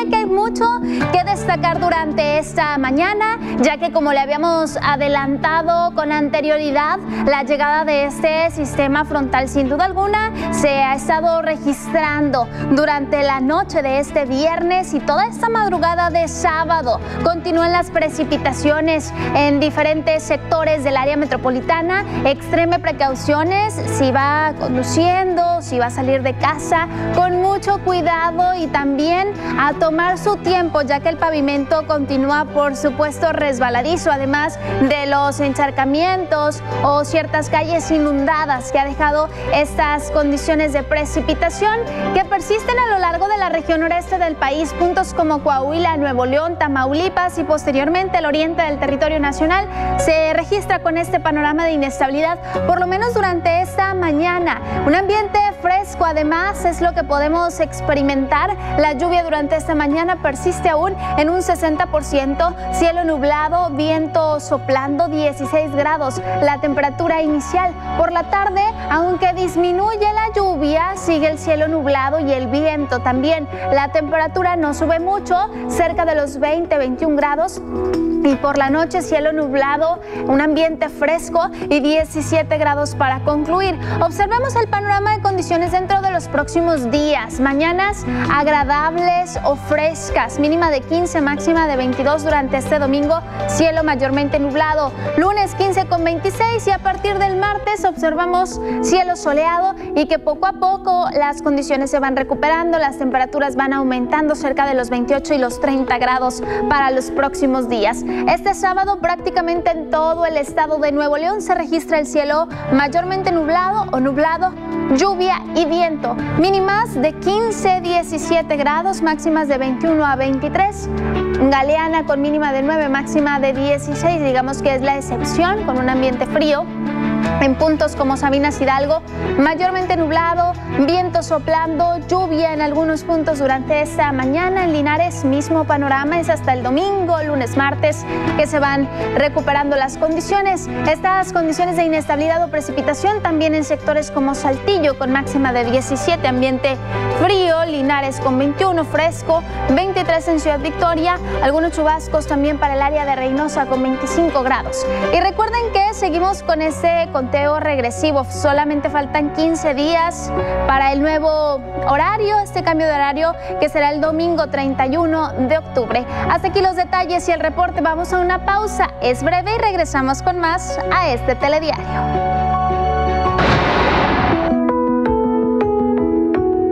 bien que hay mucho que destacar durante esta mañana, ya que como le habíamos adelantado con anterioridad, la llegada de este sistema frontal sin duda alguna se ha estado registrando durante la noche de este viernes y toda esta madrugada de sábado. Continúan las precipitaciones en diferentes sectores del área metropolitana. Extreme precauciones si va conduciendo, si va a salir de casa, con mucho cuidado y también a tomar su tiempo, ya que el pavimento continúa por supuesto resbaladizo, además de los encharcamientos o ciertas calles inundadas que ha dejado estas condiciones de precipitación que persisten a lo largo de la región noreste del país. Puntos como Coahuila, Nuevo León, Tamaulipas y posteriormente el oriente del territorio nacional se registra con este panorama de inestabilidad, por lo menos durante esta mañana. Un ambiente fresco además es lo que podemos experimentar. La lluvia durante esta mañana persiste aún en un 60%, cielo nublado, viento soplando, 16 grados la temperatura inicial. Por la tarde, aunque disminuye la lluvia, sigue el cielo nublado y el viento también. La temperatura no sube mucho, cerca de los 20-21 grados. Y por la noche cielo nublado, un ambiente fresco y 17 grados para concluir. Observemos el panorama de condiciones dentro de los próximos días. Mañanas agradables o frescas, mínima de 15, máxima de 22 durante este domingo, cielo mayormente nublado. Lunes 15 con 26 y a partir del martes observamos cielo soleado y que poco a poco las condiciones se van recuperando, las temperaturas van aumentando cerca de los 28 y los 30 grados para los próximos días. Este sábado prácticamente en todo el estado de Nuevo León se registra el cielo mayormente nublado o nublado, lluvia y viento. Mínimas de 15-17 grados, máximas de 21 a 23. Galeana con mínima de 9, máxima de 16, digamos que es la excepción, con un ambiente frío. En puntos como Sabinas Hidalgo, mayormente nublado, viento soplando, lluvia en algunos puntos durante esta mañana. En Linares, mismo panorama, es hasta el domingo, lunes, martes, que se van recuperando las condiciones. Estas condiciones de inestabilidad o precipitación también en sectores como Saltillo, con máxima de 17, ambiente frío, Linares con 21, fresco, 23 en Ciudad Victoria, algunos chubascos también para el área de Reynosa con 25 grados. Y recuerden que seguimos con este conteo regresivo, solamente faltan 15 días para el nuevo horario, este cambio de horario que será el domingo 31 de octubre. Hasta aquí los detalles y el reporte, vamos a una pausa, es breve y regresamos con más a este telediario.